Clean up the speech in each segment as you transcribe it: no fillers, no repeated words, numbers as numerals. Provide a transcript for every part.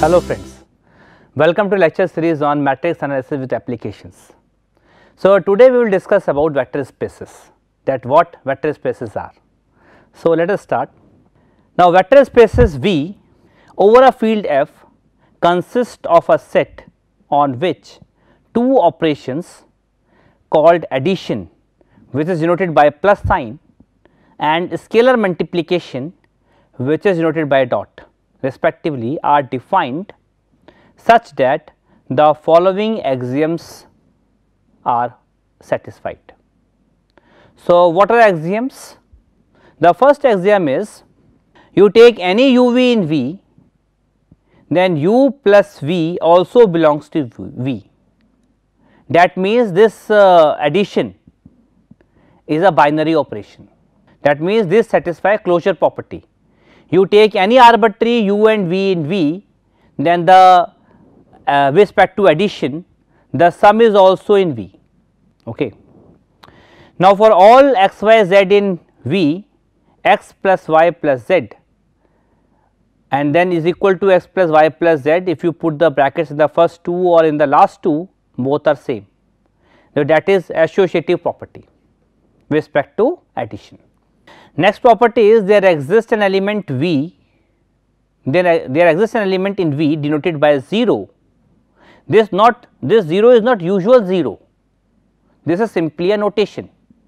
Hello friends, welcome to lecture series on matrix analysis with applications. So today we will discuss about vector spaces, that what vector spaces are. So let us start. Now vector spaces V over a field F consist of a set on which two operations called addition, which is denoted by plus sign, and scalar multiplication, which is denoted by a dot, respectively are defined such that the following axioms are satisfied. So, what are axioms? The first axiom is you take any uv in V, then u plus v also belongs to V. That means this addition is a binary operation. That means this satisfies closure property. You take any arbitrary u and v in V, then the with respect to addition the sum is also in V. Okay. Now for all x y z in V, x plus y plus z and then is equal to x plus y plus z, if you put the brackets in the first two or in the last two, both are same. So that is associative property with respect to addition. Next property is there exists an element V, there exists an element in V denoted by 0. This 0 is not usual 0, this is simply a notation,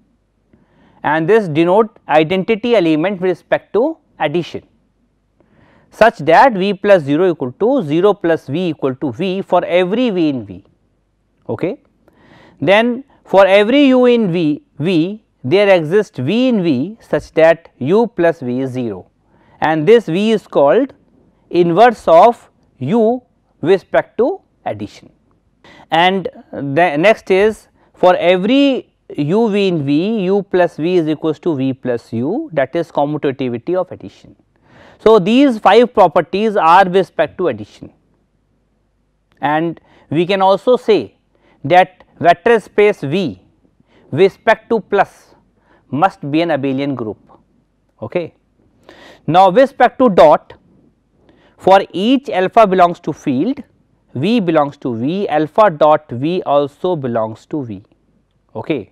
and this denote identity element with respect to addition, such that V plus 0 equal to 0 plus V equal to V for every V in V. Okay. Then for every u in V there exists V in V such that u plus V is 0, and this V is called inverse of u with respect to addition. And the next is for every u V in V, u plus V is equals to V plus u, that is commutativity of addition. So these 5 properties are with respect to addition, and we can also say that vector space V with respect to plus must be an abelian group. Okay. Now with respect to dot, for each alpha belongs to field, V belongs to V, alpha dot V also belongs to V. Okay.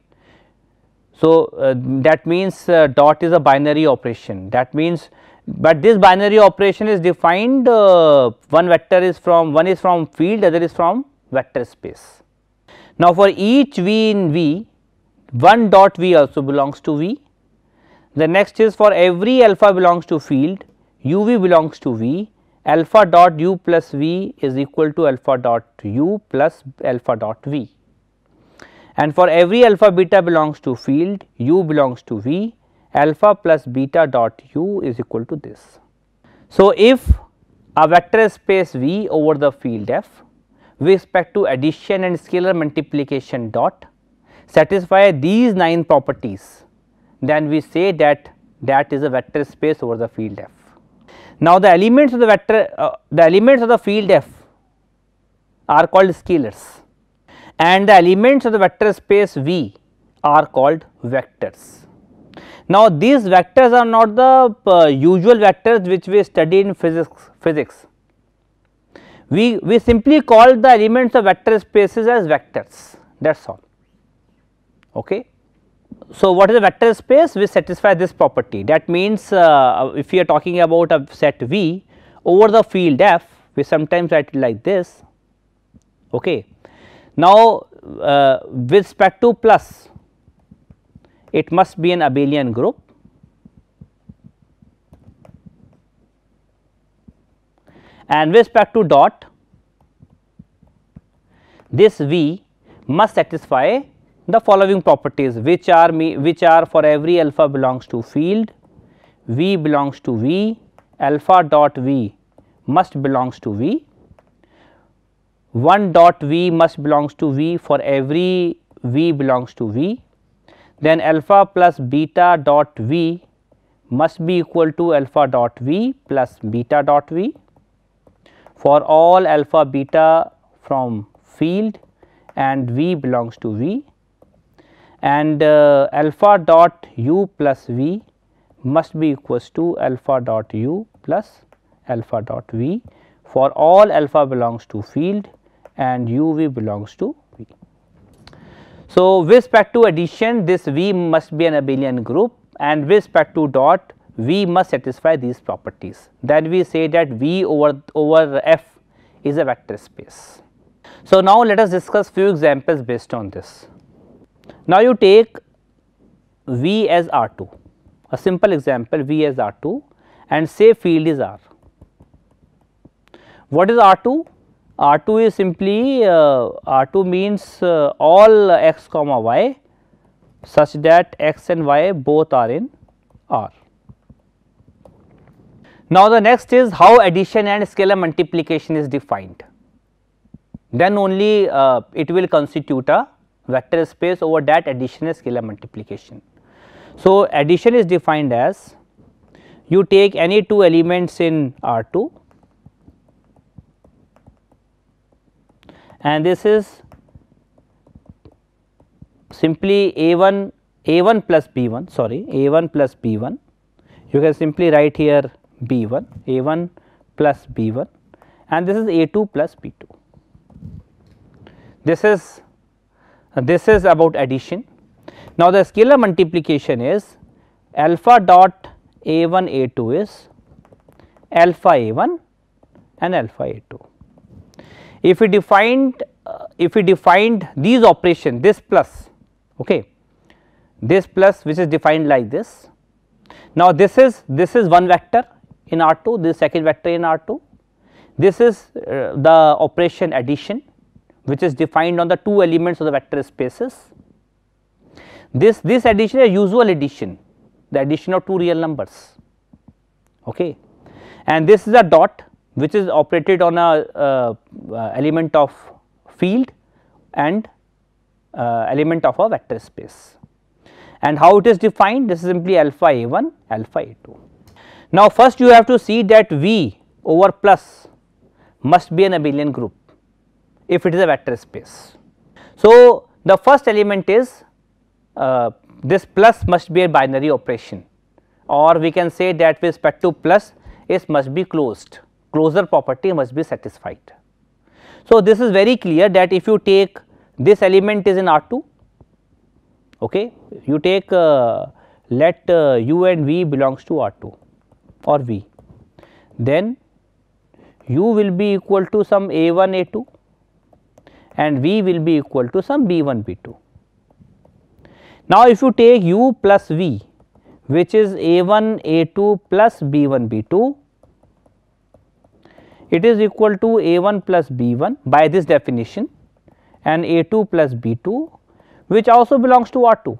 So that means dot is a binary operation, that means, but this binary operation is defined, one is from field, other is from vector space. Now for each V in V, one dot V also belongs to V. The next is for every alpha belongs to field, uv belongs to V, alpha dot u plus V is equal to alpha dot u plus alpha dot V, and for every alpha beta belongs to field, u belongs to V, alpha plus beta dot u is equal to this. So if a vector space V over the field F with respect to addition and scalar multiplication dot satisfy these 9 properties, then we say that that is a vector space over the field F. Now the elements of the vector, the elements of the field F are called scalars, and the elements of the vector space V are called vectors. Now these vectors are not the usual vectors which we study in physics. We simply call the elements of vector spaces as vectors, that is all. Okay. So what is a vector space? We satisfy this property. That means if we are talking about a set V over the field F, we sometimes write it like this. Okay. Now with respect to plus, it must be an abelian group, and with respect to dot, this V must satisfy the following properties, which are for every alpha belongs to field, V belongs to V, alpha dot V must belongs to V, 1 dot V must belongs to V for every V belongs to V, then alpha plus beta dot V must be equal to alpha dot V plus beta dot V for all alpha beta from field and V belongs to V, and alpha dot u plus V must be equals to alpha dot u plus alpha dot V for all alpha belongs to field and uv belongs to V. So, with respect to addition, this V must be an abelian group, and with respect to dot, V must satisfy these properties. Then we say that V over F is a vector space. So, now let us discuss few examples based on this. Now, you take V as R2, a simple example V as R2, and say field is R. What is R2? R2 is simply R2 means all x comma y such that x and y both are in R. Now, the next is how addition and scalar multiplication is defined. Then only it will constitute a vector space over that addition and scalar multiplication. So, addition is defined as you take any two elements in R2 and this is simply A1 plus B1, sorry, A1 plus B1, you can simply write here B1, A1 plus B1, and this is A2 plus B2. This is about addition. Now, the scalar multiplication is alpha dot A1 A2 is alpha A1 and alpha A2. If we defined these operations, this plus, okay, this plus which is defined like this. Now, this is one vector in R2, this second vector in R2. This is the operation addition, which is defined on the two elements of the vector spaces. This addition is usual addition, the addition of two real numbers, okay, and this is a dot which is operated on a element of field and element of a vector space. And how it is defined? This is simply alpha A1, alpha A2. Now, first you have to see that V over plus must be an abelian group if it is a vector space. So, the first element is this plus must be a binary operation, or we can say that with respect to plus it must be closed, closure property must be satisfied. So, this is very clear that if you take this element is in R2, okay, you take let u and v belongs to R2 or V, then u will be equal to some A1 A2 and v will be equal to some B1 B2. Now, if you take u plus v, which is A1 A2 plus B1 B2, it is equal to A1 plus B1 by this definition and A2 plus B2, which also belongs to R2.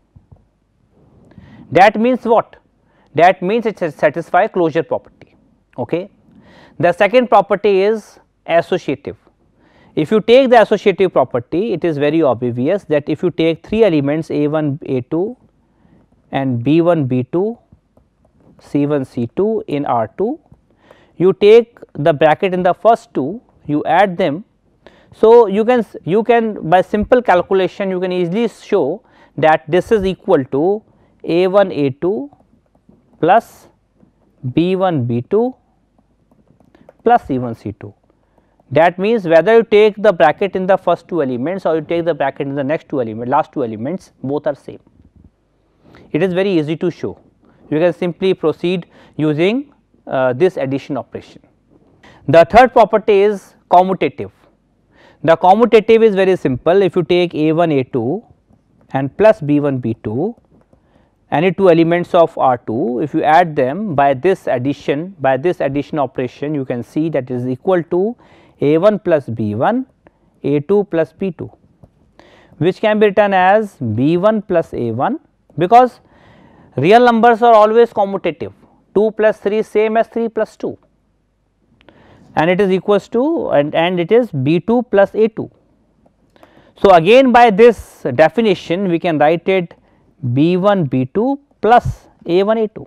That means what? That means it satisfies closure property. Okay. The second property is associative. If you take the associative property, it is very obvious that if you take three elements A1 A2 and B1 B2 C1 C2 in R2, you take the bracket in the first two, you add them. So, you can by simple calculation you can easily show that this is equal to A1 A2 plus B1 B2 plus C1 C2. That means whether you take the bracket in the first two elements or you take the bracket in the next two elements, last two elements, both are same. It is very easy to show. You can simply proceed using this addition operation. The third property is commutative. The commutative is very simple. If you take A1 A2 and plus B1 B2, any two elements of R2, if you add them by this addition operation, you can see that is equal to A1 plus B1, A2 plus B2, which can be written as B1 plus A1, because real numbers are always commutative. 2 plus 3 is same as 3 plus 2, and it is equals to and it is B2 plus A2. So, again by this definition we can write it B1 B2 plus A1 A2.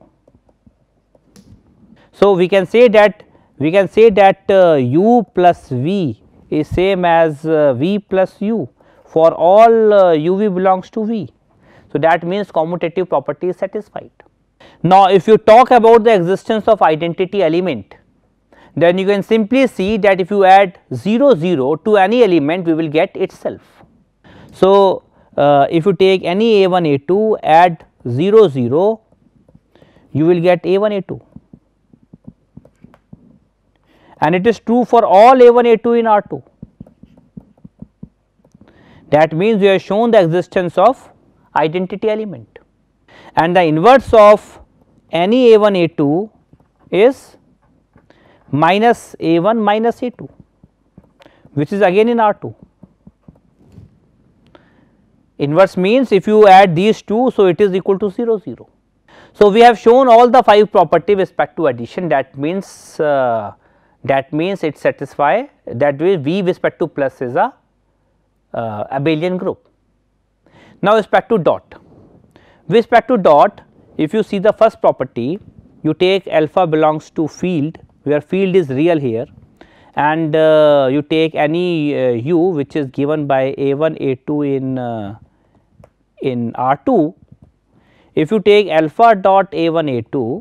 So, we can say that u plus v is same as v plus u for all uv belongs to v. So, that means commutative property is satisfied. Now, if you talk about the existence of identity element, then you can simply see that if you add 0 0 to any element, we will get itself. So, if you take any A1 A2, add 0 0, you will get A1 A2, and it is true for all A1 A2 in R2. That means we have shown the existence of identity element, and the inverse of any A1 A2 is minus A1 minus A2, which is again in R2. Inverse means if you add these two, so it is equal to 0 0. So, we have shown all the 5 properties with respect to addition. That means it satisfies that way V with respect to plus is a abelian group. Now, with respect to dot, with respect to dot, if you see the first property, you take alpha belongs to field, where field is real here, and you take any u which is given by A1 A2 in R2. If you take alpha dot A1 A2,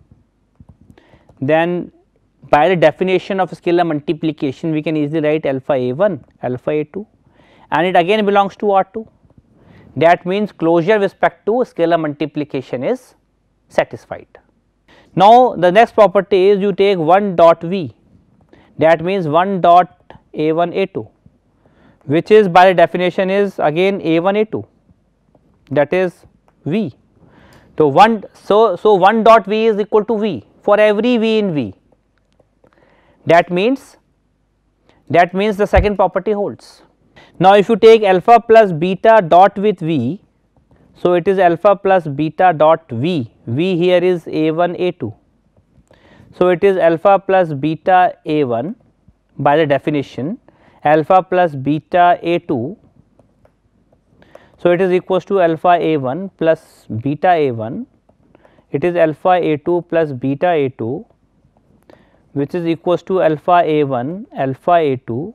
then by the definition of scalar multiplication, we can easily write alpha A1 alpha A2, and it again belongs to R2. That means closure with respect to scalar multiplication is satisfied. Now, the next property is you take 1 dot V, that means 1 dot A1 A2, which is by the definition is again A1 A2, that is V. So, 1 dot V is equal to V for every V in V. That means the second property holds. Now, if you take alpha plus beta dot with V, so it is alpha plus beta dot V, V here is A1 A2. So, it is alpha plus beta A1 by the definition, alpha plus beta A2. So, it is equals to alpha A1 plus beta A1, it is alpha A2 plus beta A2, which is equals to alpha A1 alpha A2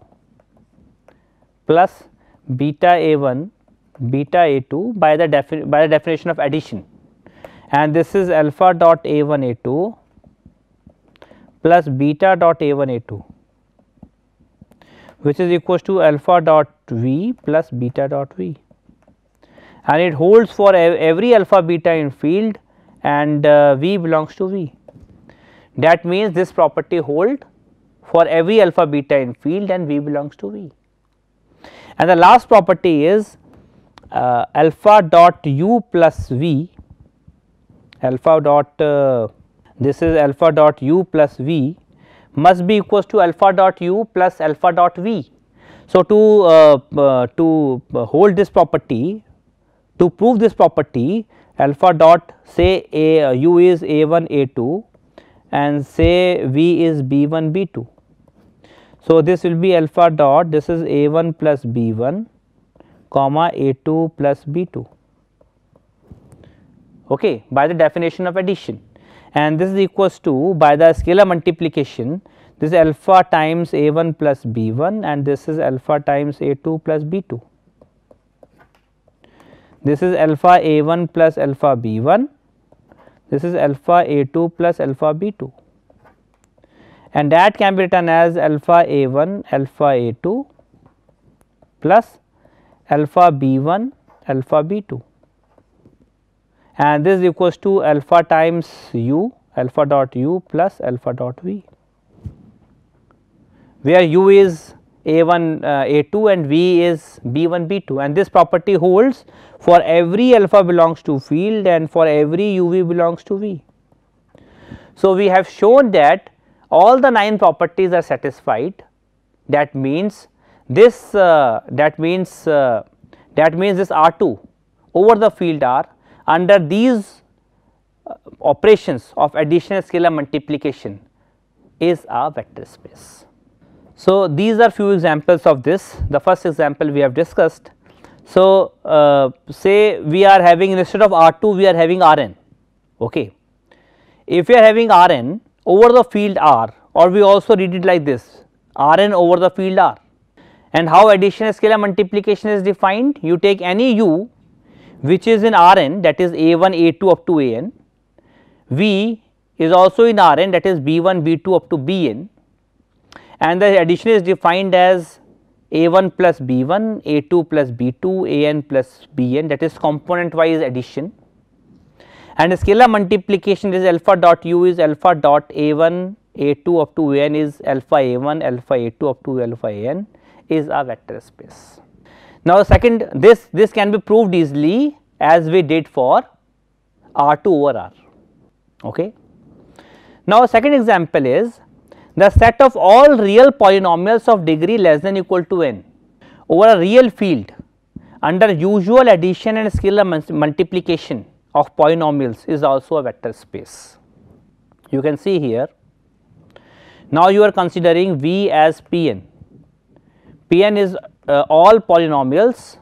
plus beta A1 beta A2 by the definition of addition, and this is alpha dot A1 A2 plus beta dot A1 A2, which is equals to alpha dot V plus beta dot V, and it holds for every alpha beta in field, and V belongs to V. That means this property hold for every alpha beta in field, and V belongs to V. And the last property is alpha dot u plus V, alpha dot this is alpha dot u plus V must be equals to alpha dot u plus alpha dot V. So, to hold this property, to prove this property, alpha dot say u is A1 A2 and say V is B1 B2. So, this will be alpha dot, this is A1 plus B1 comma A2 plus B2, okay, by the definition of addition, and this is equals to by the scalar multiplication, this is alpha times A1 plus B1 and this is alpha times A2 plus B2. This is alpha A1 plus alpha B1, this is alpha A2 plus alpha B2, and that can be written as alpha A1 alpha A2 plus alpha B1 alpha B2, and this is equals to alpha times u alpha dot u plus alpha dot V, where u is A1 A2 and V is B1 B2, and this property holds for every alpha belongs to field and for every uv belongs to V. So, we have shown that all the 9 properties are satisfied. That means this that means this R2 over the field R under these operations of addition and scalar multiplication is a vector space. So, these are few examples of this. The first example we have discussed. So, say we are having instead of R2 we are having Rn. Okay. If we are having Rn over the field R, or we also read it like this, Rn over the field R, and how addition and scalar multiplication is defined, you take any u which is in Rn, that is A1 A2 up to An, V is also in Rn, that is B1 B2 up to Bn, and the addition is defined as A1 plus B1, A2 plus B2, An plus Bn, that is component wise addition, and scalar multiplication is alpha dot u is alpha dot A1 A2 up to An is alpha A1 alpha A2 up to alpha An is a vector space. Now, the second, this can be proved easily as we did for R2 over R. Okay. Now, second example is the set of all real polynomials of degree less than equal to n over a real field under usual addition and scalar multiplication of polynomials is also a vector space. You can see here. Now, you are considering V as Pn. Pn is all polynomials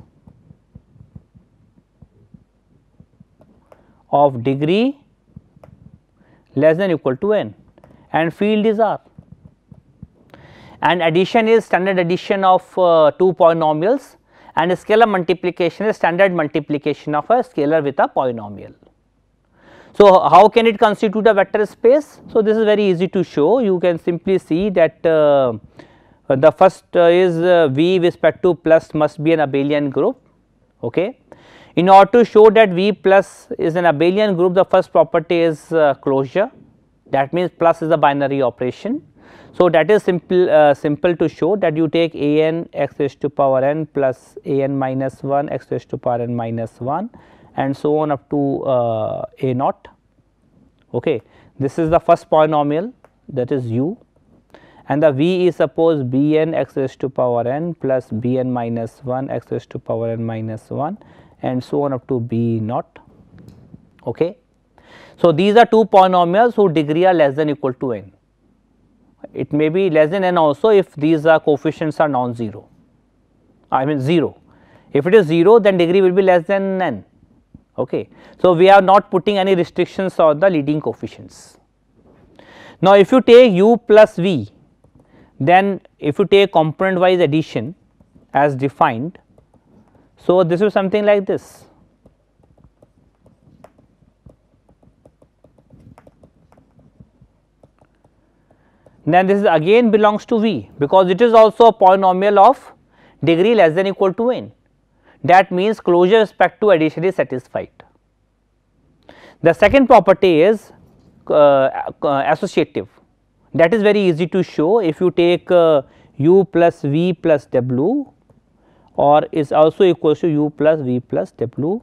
of degree less than equal to n, and field is R, and addition is standard addition of two polynomials, and scalar multiplication is standard multiplication of a scalar with a polynomial. So, how can it constitute a vector space? So, this is very easy to show. You can simply see that the first is V with respect to plus must be an abelian group. Okay. In order to show that V plus is an abelian group, the first property is closure, that means plus is a binary operation. So, that is simple to show, that you take a n x raised to power n plus a n minus 1 x raised to power n minus 1 and so on up to a naught. Okay. This is the first polynomial, that is u, and the V is suppose b n x raised to power n plus b n minus 1 x raised to power n minus 1 and so on up to b naught. Okay. So, these are two polynomials whose degree are less than equal to n. It may be less than n also if these are coefficients are non-zero, I mean 0. If it is 0, then degree will be less than n. Okay. So, we are not putting any restrictions on the leading coefficients. Now, if you take u plus v, then if you take component wise addition as defined, so this is something like this. Then this is again belongs to V, because it is also a polynomial of degree less than equal to n. That means closure with respect to addition is satisfied. The second property is associative. That is very easy to show. If you take u plus v plus w, or is also equals to u plus v plus w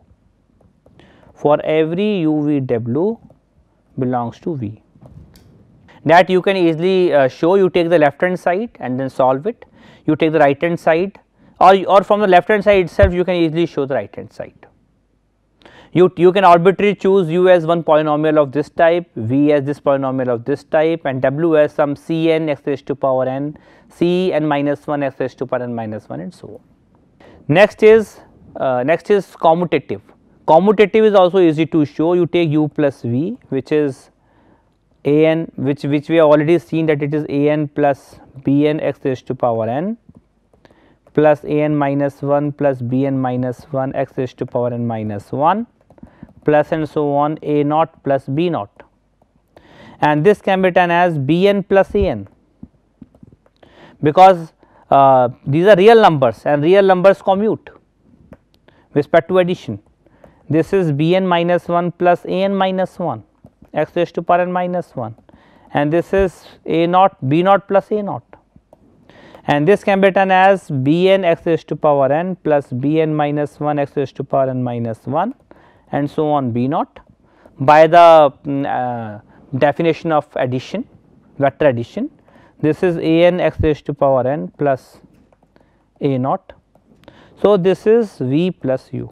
for every u v w belongs to V. That you can easily show. You take the left hand side and then solve it. You take the right hand side, or from the left hand side itself you can easily show the right hand side. You can arbitrarily choose u as one polynomial of this type, v as this polynomial of this type, and w as some c n x raised to power n, c n minus 1 x raised to power n minus 1 and so on. Next is commutative. Commutative is also easy to show. You take u plus v, which is a n, which we have already seen that it is a n plus b n x raised to power n plus a n minus 1 plus b n minus 1 x raised to power n minus 1 plus and so on a naught plus b naught, and this can be written as b n plus a n, because these are real numbers and real numbers commute with respect to addition. This is b n minus 1 plus a n minus 1 x raised to power n minus 1, and this is a naught b naught plus a naught, and this can be written as b n x raised to power n plus b n minus 1 x raised to power n minus 1 and so on b naught by the definition of addition, vector addition. This is a n x raised to power n plus a naught. So, this is v plus u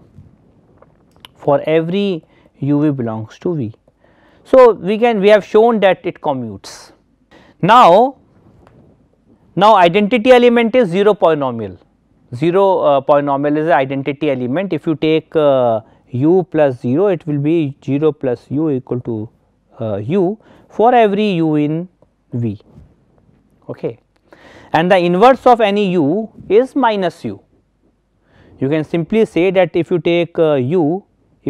for every u v belongs to v. So, we have shown that it commutes. Now identity element is 0 polynomial. 0 polynomial is an identity element. If you take u plus 0, it will be 0 plus u equal to u for every u in V. Okay. And the inverse of any u is minus u. You can simply say that if you take u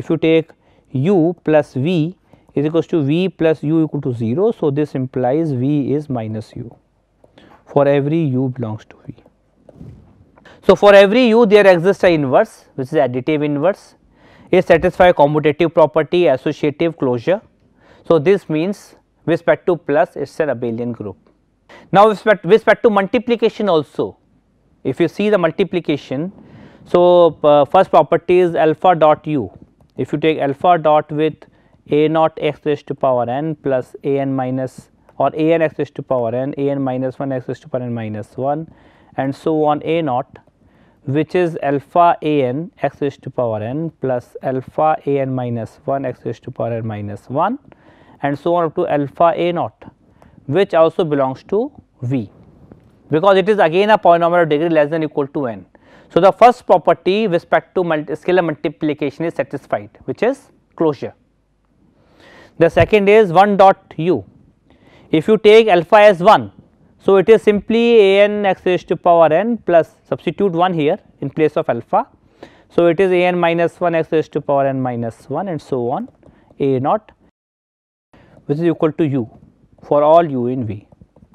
plus v is equals to v plus u equal to 0. So, this implies v is minus u for every u belongs to V. So, for every u there exists a inverse which is additive inverse, it satisfies commutative property, associative closure. So, this means with respect to plus it is an abelian group. Now, with respect to multiplication also, if you see the multiplication, so first property is alpha dot u. If you take alpha dot with a naught x raised to power n plus a n minus or a n x raised to power n, a n minus 1 x raised to power n minus 1 and so on a naught, which is alpha a n x raised to power n plus alpha a n minus 1 x raised to power n minus 1 and so on up to alpha a naught, which also belongs to V, because it is again a polynomial of degree less than or equal to n. So, the first property with respect to scalar multiplication is satisfied, which is closure. The second is 1 dot u. If you take alpha as 1, so it is simply a n x raised to power n plus substitute 1 here in place of alpha. So, it is a n minus 1 x raised to power n minus 1 and so on a naught, which is equal to u for all u in V.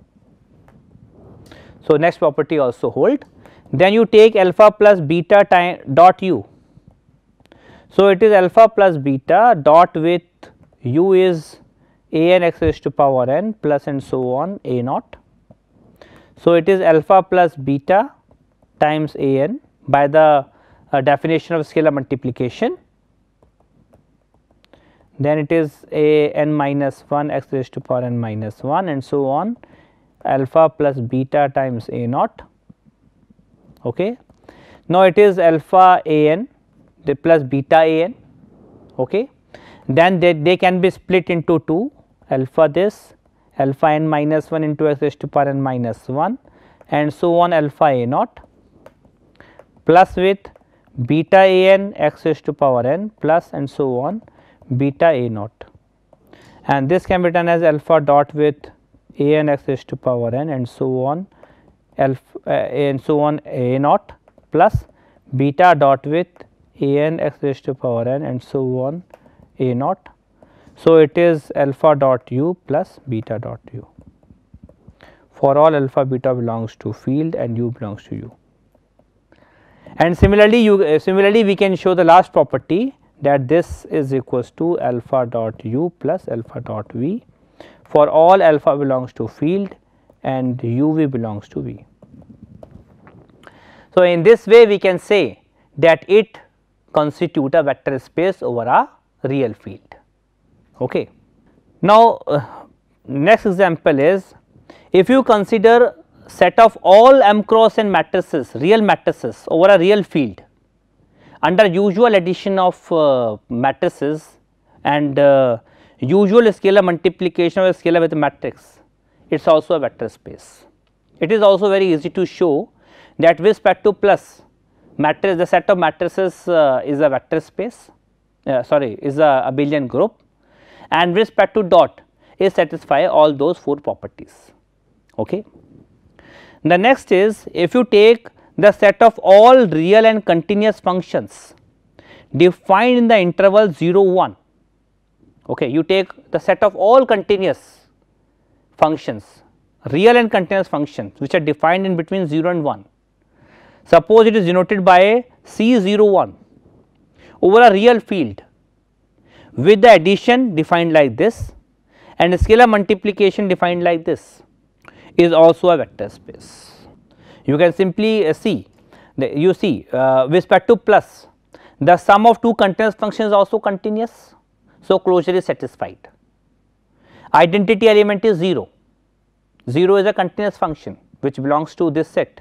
So, next property also hold. Then you take alpha plus beta time dot u. So, it is alpha plus beta dot with u is a n x raised to power n plus and so on a naught. So, it is alpha plus beta times a n by the definition of scalar multiplication. Then it is a n minus 1 x raised to power n minus 1 and so on alpha plus beta times a naught. Okay. Now, it is alpha a n plus beta a n. Okay. Then they can be split into 2, alpha this alpha n minus 1 into x raised to power n minus 1 and so on alpha a naught plus with beta a n x raised to power n plus and so on beta a naught, and this can be written as alpha dot with a n x raised to power n and so on alpha and so on a naught plus beta dot with a n x raised to power n and so on a naught. So, it is alpha dot u plus beta dot u for all alpha beta belongs to field and u belongs to u. And similarly we can show the last property, that this is equals to alpha dot u plus alpha dot v for all alpha belongs to field and u v belongs to V. So, in this way we can say that it constitute a vector space over a real field. Okay. Now, next example is, if you consider set of all m cross n matrices, real matrices over a real field under usual addition of matrices and usual scalar multiplication of a scalar with a matrix, it is also a vector space. It is also very easy to show that with respect to plus matrix, the set of matrices is a vector space, is a abelian group, and with respect to dot is satisfy all those 4 properties. Okay. The next is, if you take the set of all real and continuous functions defined in the interval 0 1. Okay, you take the set of all continuous functions, real and continuous functions which are defined in between 0 and 1. Suppose it is denoted by C01 over a real field with the addition defined like this and scalar multiplication defined like this, is also a vector space. You can simply see, with respect to plus, the sum of 2 continuous functions is also continuous. So, closure is satisfied. Identity element is 0, 0 is a continuous function which belongs to this set.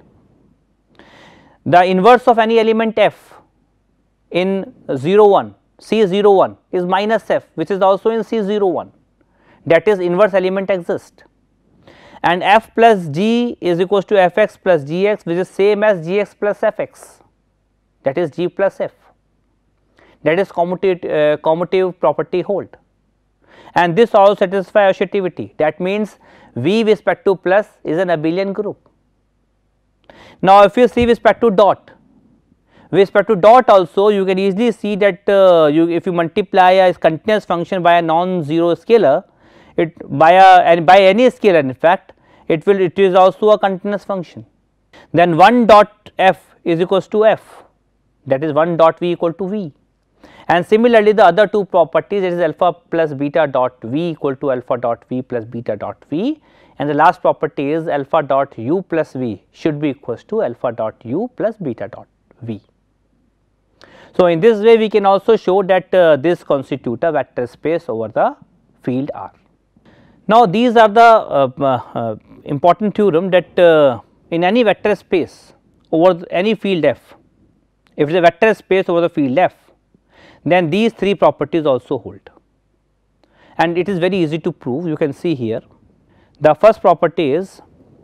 The inverse of any element f in 0 1, C01 is minus f, which is also in C01, that is inverse element exists, and f plus g is equals to fx plus gx, which is same as gx plus fx, that is g plus f, that is commutative property hold, and this also satisfies associativity. That means V with respect to plus is an abelian group. Now, if you see with respect to dot, with respect to dot also you can easily see that if you multiply a continuous function by a non-zero scalar, by any scalar in fact, it is also a continuous function. Then 1 dot f is equals to f, that is 1 dot v equal to v. And similarly, the other two properties, it is alpha plus beta dot v equal to alpha dot v plus beta dot v, and the last property is alpha dot u plus v should be equals to alpha dot u plus beta dot v. So, in this way we can also show that this constitute a vector space over the field R. Now, these are the important theorem that in any vector space over any field f, if it is a vector space over the field f, then these three properties also hold, and it is very easy to prove. You can see here the first property is,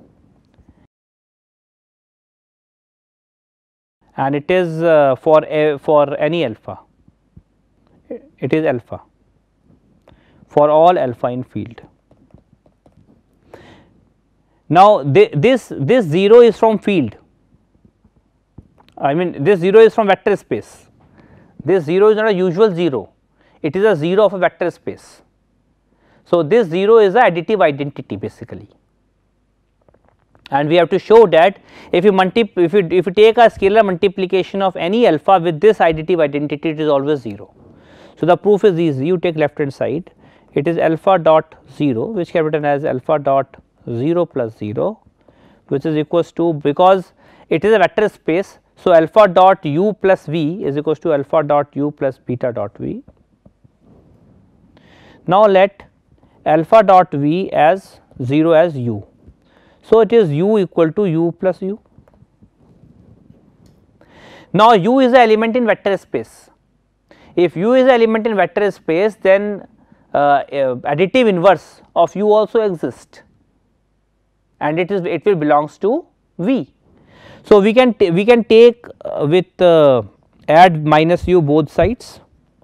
and it is for any alpha, it is alpha for all alpha in field. Now, this 0 is from field, I mean this 0 is from vector space. This 0 is not a usual 0, it is a 0 of a vector space. So, this 0 is a additive identity basically, and we have to show that if you take a scalar multiplication of any alpha with this additive identity, it is always 0. So, the proof is easy. You take left hand side, it is alpha dot 0, which can be written as alpha dot 0 plus 0, which is equals to, because it is a vector space. So, alpha dot u plus v is equals to alpha dot u plus beta dot v. Now, let alpha dot v as 0 as u. So, it is u equal to u plus u. Now, u is an element in vector space. If u is an element in vector space, then additive inverse of u also exists, and it will belongs to v. So, we can take with add minus u both sides.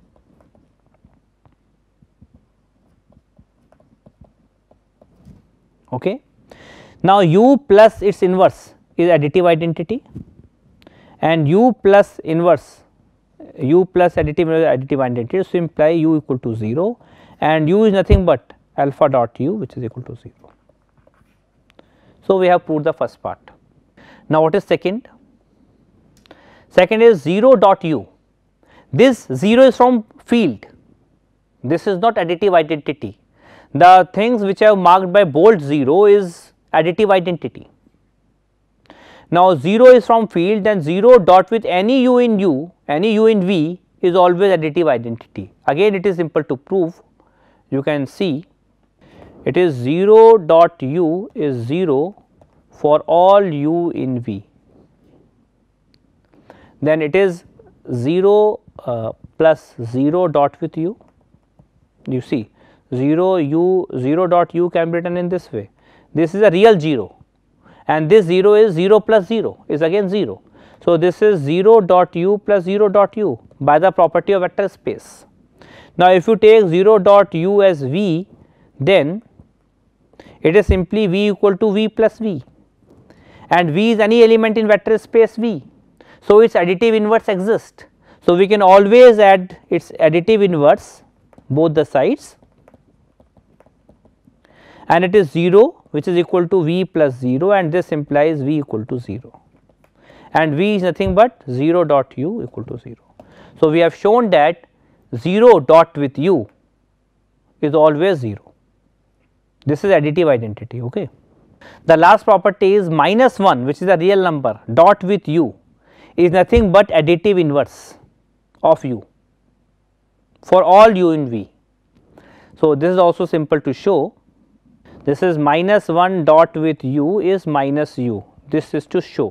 Okay. Now, u plus its inverse is additive identity, and u plus inverse, u plus additive identity, so imply u equal to 0, and u is nothing but alpha dot u, which is equal to 0. So, we have proved the first part. Now, what is second? Second is 0 dot u. This 0 is from field, this is not additive identity. The things which I have marked by bold 0 is additive identity. Now, 0 is from field, then 0 dot with any u in v is always additive identity. Again, it is simple to prove. You can see it is 0 dot u is 0 for all u in v, then it is 0 plus 0 dot with u. You see 0 dot u can be written in this way. This is a real 0, and this 0 is 0 plus 0 is again 0. So, this is 0 dot u plus 0 dot u by the property of vector space. Now, if you take 0 dot u as v, then it is simply v equal to v plus v, and v is any element in vector space v. So, its additive inverse exists. So, we can always add its additive inverse both the sides, and it is 0, which is equal to v plus 0, and this implies v equal to 0, and v is nothing but 0 dot u equal to 0. So, we have shown that 0 dot with u is always 0. This is additive identity. Okay. The last property is minus 1, which is a real number, dot with u is nothing but additive inverse of u for all u in v. So, this is also simple to show. This is minus 1 dot with u is minus u, this is to show.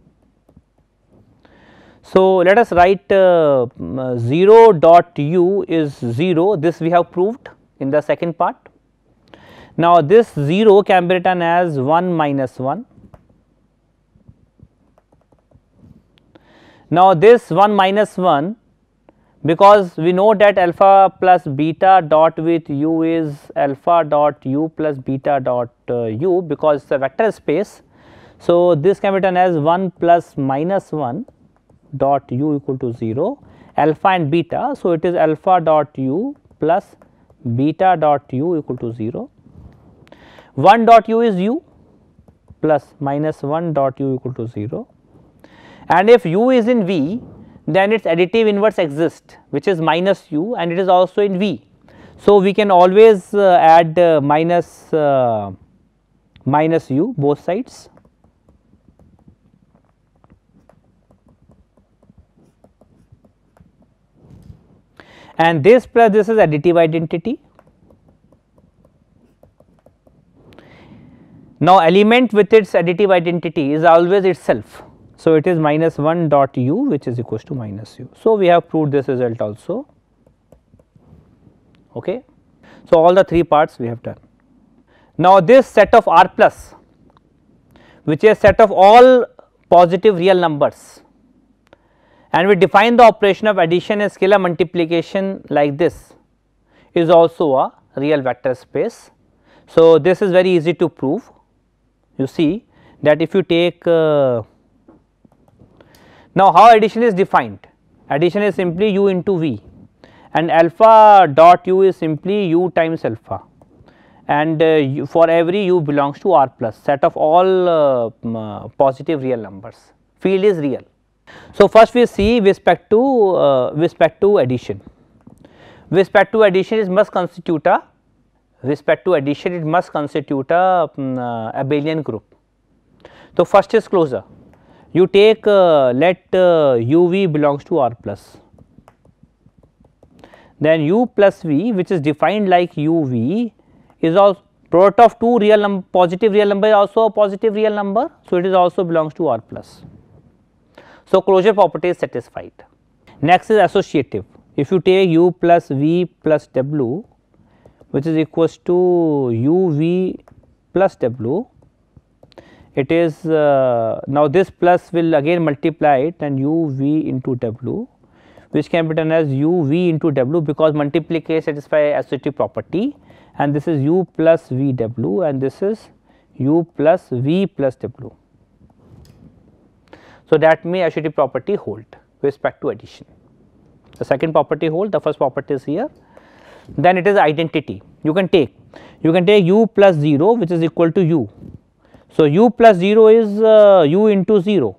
So, let us write 0 dot u is 0, this we have proved in the second part. Now, this 0 can be written as 1 minus 1. Now, this 1 minus 1, because we know that alpha plus beta dot with u is alpha dot u plus beta dot u, because it is a vector space. So, this can be written as 1 plus minus 1 dot u equal to 0, alpha and beta. So, it is alpha dot u plus beta dot u equal to 0. 1 dot u is u, plus minus 1 dot u equal to 0, and if u is in V, then its additive inverse exists, which is minus u, and it is also in V. So, we can always add minus u both sides, and this plus this is additive identity. Now, element with its additive identity is always itself. So, it is minus 1 dot u, which is equals to minus u. So, we have proved this result also. Okay. So, all the 3 parts we have done. Now, this set of R plus, which is set of all positive real numbers, and we define the operation of addition and scalar multiplication like this, is also a real vector space. So, this is very easy to prove. You see that if you take now how addition is defined, addition is simply u into v, and alpha dot u is simply u times alpha, and for every u belongs to R plus, set of all positive real numbers, field is real. So, first we see with respect to addition. With respect to addition, it must constitute a abelian group. So, first is closure. You take let uv belongs to R plus, then u plus v, which is defined like uv, is also product of two positive real number, is also a positive real number. So, it is also belongs to R plus. So, closure property is satisfied. Next is associative. If you take u plus v plus w, which is equals to u v plus w, it is now this plus will again multiply it and u v into w, which can be done as u v into w, because multiplication satisfy associative property, and this is u plus v w, and this is u plus v plus w. So, that means associative property hold with respect to addition. The second property hold, the first property is here. Then it is identity. You can take u plus 0, which is equal to u. So, u plus 0 is u into 0.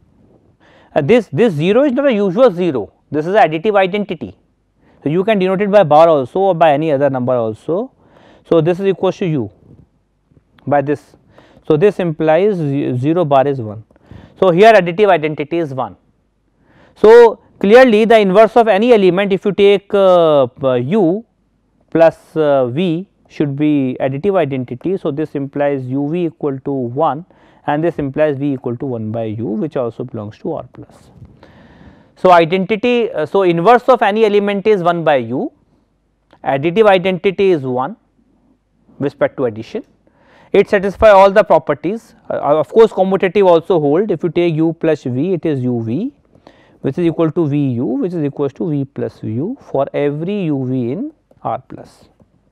This 0 is not a usual 0, this is additive identity. So, you can denote it by bar also or by any other number also. So, this is equal to u by this. So, this implies 0 bar is 1. So, here additive identity is 1. So, clearly the inverse of any element, if you take u plus v, should be additive identity. So, this implies u v equal to 1, and this implies v equal to 1 by u, which also belongs to R plus. So, identity, so inverse of any element is 1 by u, additive identity is 1 with respect to addition. It satisfies all the properties. Of course, commutative also hold. If you take u plus v, it is u v, which is equal to v u, which is equal to v plus u for every u v in R plus.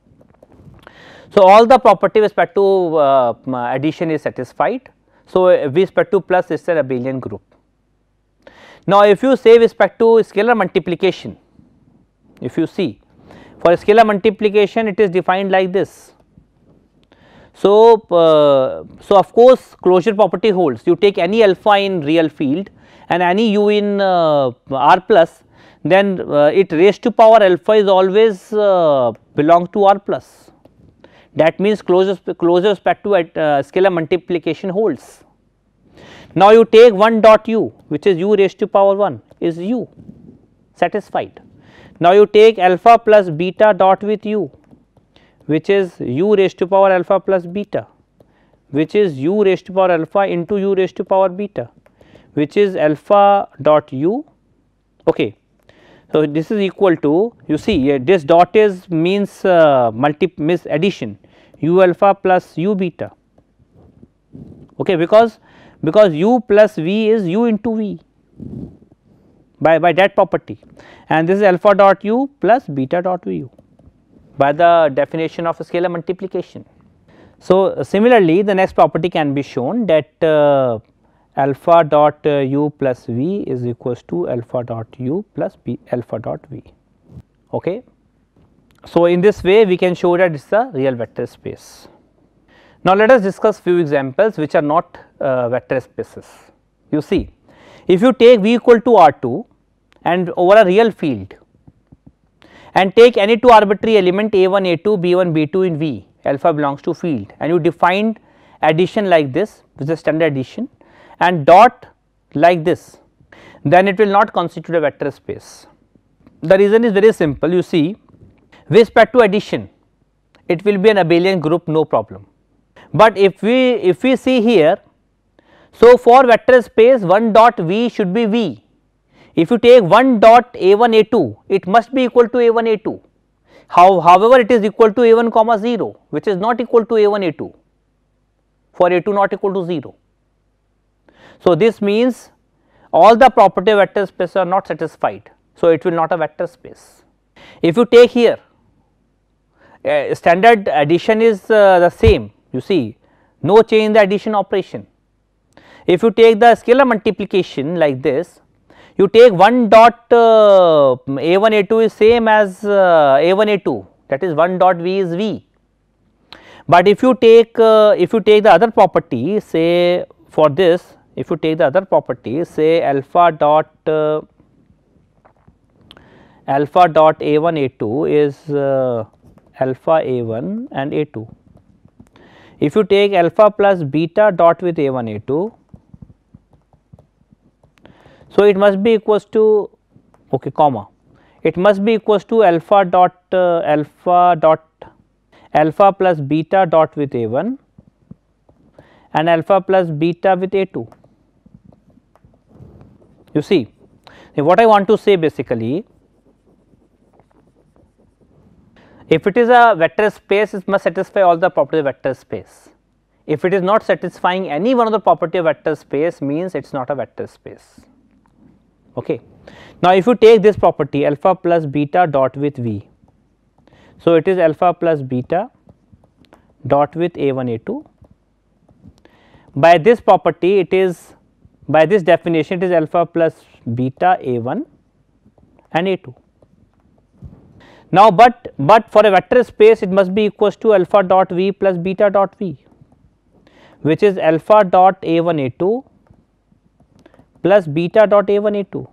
So, all the property with respect to addition is satisfied. So, with respect to plus, it is an abelian group. Now, if you say with respect to scalar multiplication, if you see for scalar multiplication, it is defined like this. So, of course, closure property holds. You take any alpha in real field and any u in R plus, then it raised to power alpha is always belong to R plus. That means closure respect to scalar multiplication holds. Now, you take 1 dot u, which is u raised to power 1 is u, satisfied. Now, you take alpha plus beta dot with u, which is u raised to power alpha plus beta, which is u raised to power alpha into u raised to power beta, which is alpha dot u. Okay. So, this is equal to, you see this dot is means addition u alpha plus u beta, okay, because u plus v is u into v by that property, and this is alpha dot u plus beta dot u by the definition of scalar multiplication. So, similarly, the next property can be shown that alpha dot u plus v is equals to alpha dot u plus b alpha dot v. Okay. So, in this way we can show that it is a real vector space. Now, let us discuss few examples which are not vector spaces. You see, if you take V equal to R2 and over a real field and take any two arbitrary element A1, A2, B1, B2 in V, alpha belongs to field, and you defined addition like this, which is standard addition, and dot like this, then it will not constitute a vector space. The reason is very simple. You see, with respect to addition, it will be an abelian group, no problem. But if we see here, so for vector space 1 dot V should be V. If you take 1 dot A1 A2, it must be equal to A1 A2. However, it is equal to A1 comma 0, which is not equal to A1 A2, for A2 not equal to 0. So, this means all the property of vector space are not satisfied. So, it will not a vector space. If you take here, standard addition is the same, you see, no change in the addition operation. If you take the scalar multiplication like this, you take 1 dot A1 A2 is same as A1 A2, that is 1 dot V is V. But if you take the other property, say for this, if you take the other property, say alpha dot A1 A2 is alpha A1 and A2. If you take alpha plus beta dot with A1 A2, so it must be equals to, okay, comma, it must be equals to alpha plus beta dot with A1 and alpha plus beta with A2. You see, what I want to say basically, if it is a vector space, it must satisfy all the properties of vector space. If it is not satisfying any one of the property of vector space, means it is not a vector space. Okay. Now, if you take this property alpha plus beta dot with V, so it is alpha plus beta dot with A1 A2. By this property, it is, by this definition, it is alpha plus beta A1 and A2. Now, but for a vector space, it must be equals to alpha dot V plus beta dot V, which is alpha dot A1 A2 plus beta dot A1 A2,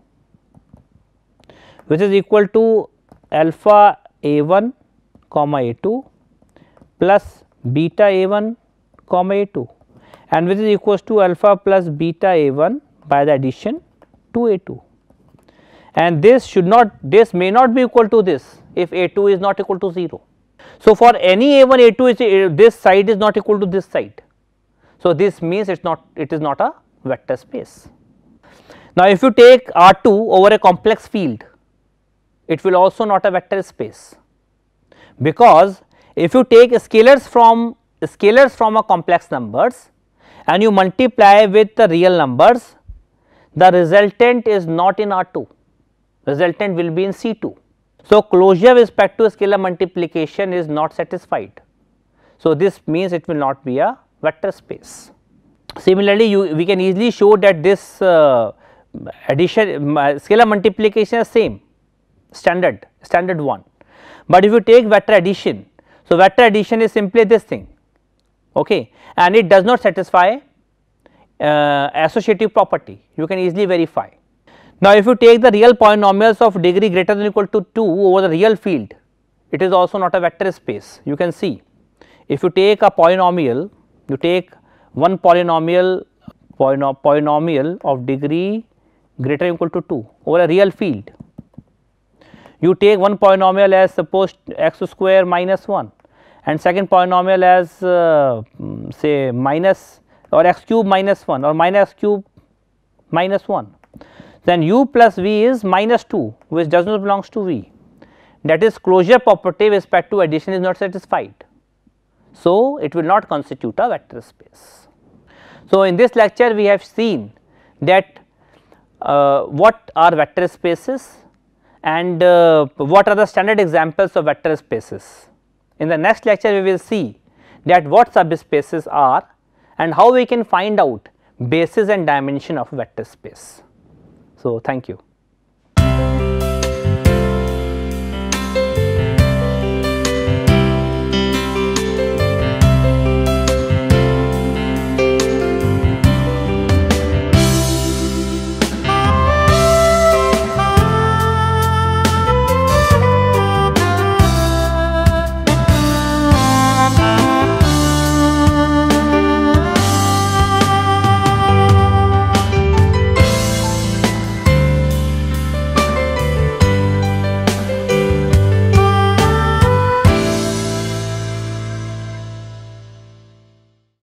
which is equal to alpha A1 comma A2 plus beta A1 comma A2, and which is equals to alpha plus beta A1 by the addition to A2, and this should not, this may not be equal to this if A2 is not equal to 0. So, for any A1 A2, this side is not equal to this side. So, this means it is not a vector space. Now, if you take R2 over a complex field, it will also not a vector space, because if you take scalars from a complex numbers and you multiply with the real numbers, the resultant is not in R2, resultant will be in C2. So, closure with respect to scalar multiplication is not satisfied. So, this means it will not be a vector space. Similarly, we can easily show that this addition scalar multiplication is same, standard one. But if you take vector addition, so vector addition is simply this thing, okay, and it does not satisfy associative property, you can easily verify. Now, if you take the real polynomials of degree greater than or equal to 2 over the real field, it is also not a vector space. You can see, if you take a polynomial, you take one polynomial of degree greater than or equal to 2 over a real field. You take one polynomial as suppose x square minus 1 and second polynomial as say minus or x cube minus 1 or minus x cube minus 1, then u plus v is minus 2, which does not belongs to v, that is closure property with respect to addition is not satisfied. So, it will not constitute a vector space. So, in this lecture we have seen that what are vector spaces and what are the standard examples of vector spaces. In the next lecture we will see that what subspaces are and how we can find out basis and dimension of vector space. So, thank you.